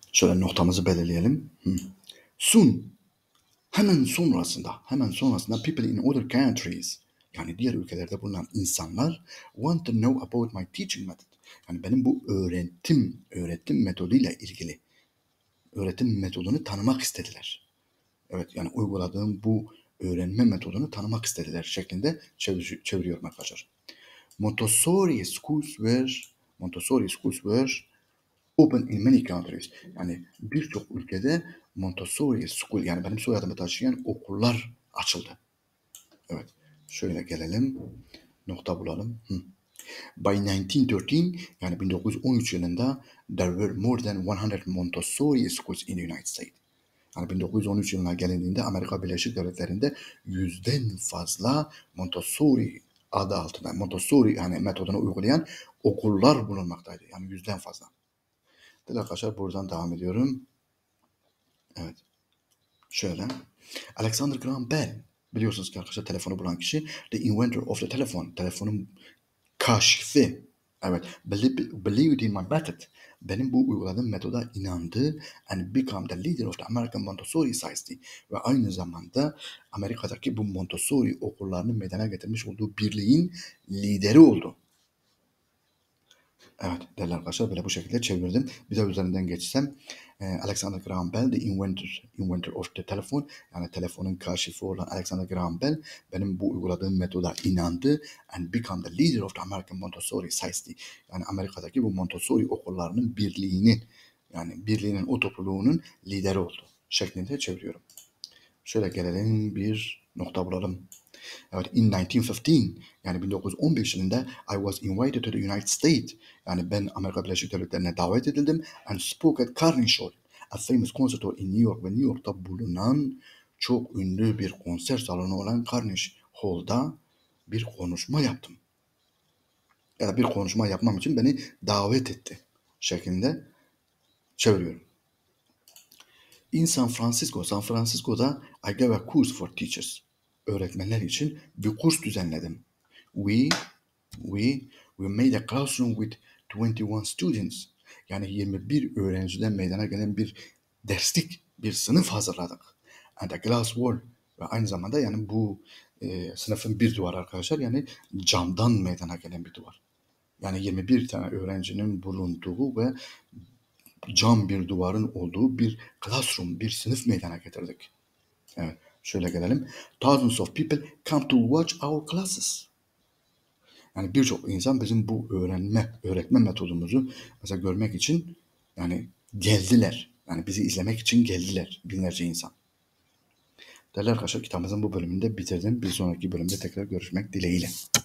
Şöyle noktamızı belirleyelim. Soon, hemen sonrasında people in other countries, yani diğer ülkelerde bulunan insanlar want to know about my teaching method. Yani benim bu öğretim metoduyla ilgili öğretim metodunu tanımak istediler. Evet, yani uyguladığım bu öğrenme metodunu tanımak istediler şeklinde çeviriyorum arkadaşlar. Montessori schools were open in many countries. Yani birçok ülkede Montessori School, yani benim soyadımı taşıyan okullar açıldı. Evet. Şöyle gelelim. Nokta bulalım. By 1913, yani 1913 yılında there were more than 100 Montessori schools in the United States. Yani 1913 yılına gelindiğinde Amerika Birleşik Devletleri'nde 100'den fazla Montessori adı altında, Montessori yani metodunu uygulayan okullar bulunmaktaydı. Yani 100'den fazla. Arkadaşlar buradan devam ediyorum. Evet. Şöyle. Alexander Graham Bell. Biliyorsunuz ki arkadaşlar telefonu bulan kişi. The inventor of the telephone. Telefonun kaşifi. Evet. Believed in my method. Benim bu uyguladığım metoda inandı. And become the leader of the American Montessori Society. Ve aynı zamanda Amerika'daki bu Montessori okullarının meydana getirmiş olduğu birliğin lideri oldu. Evet değerli arkadaşlar, böyle bu şekilde çevirdim. Bir de üzerinden geçsem Alexander Graham Bell, the inventor of the telephone, yani telefonun kaşifi olan Alexander Graham Bell benim bu uyguladığım metoda inandı and become the leader of the American Montessori Society, yani Amerika'daki bu Montessori okullarının birliğinin o topluluğunun lideri oldu şeklinde çeviriyorum. Şöyle gelelim, bir nokta bulalım. Evet, in 1915, yani 1915 yılında I was invited to the United States. Yani ben Amerika Birleşik Devletleri'ne davet edildim and spoke at Carnegie Hall, a famous concert hall in New York, ve New York'ta bulunan çok ünlü bir konser salonu olan Carnegie Hall'da bir konuşma yaptım. Ya da bir konuşma yapmam için beni davet etti şeklinde çeviriyorum. In San Francisco'da I gave a course for teachers. Öğretmenler için bir kurs düzenledim. We made a classroom with 21 students. Yani 21 öğrenciden meydana gelen bir derslik, bir sınıf hazırladık. And a glass wall. Ve aynı zamanda yani bu sınıfın bir duvar arkadaşlar, yani camdan meydana gelen bir duvar. Yani 21 tane öğrencinin bulunduğu ve cam bir duvarın olduğu bir classroom, bir sınıf meydana getirdik. Evet, şöyle gelelim. Thousands of people come to watch our classes. Yani birçok insan bizim bu öğretme metodumuzu mesela görmek için yani geldiler. Yani bizi izlemek için geldiler binlerce insan. Değerli arkadaşlar, kitabımızın bu bölümünde bitirdim. Bir sonraki bölümde tekrar görüşmek dileğiyle.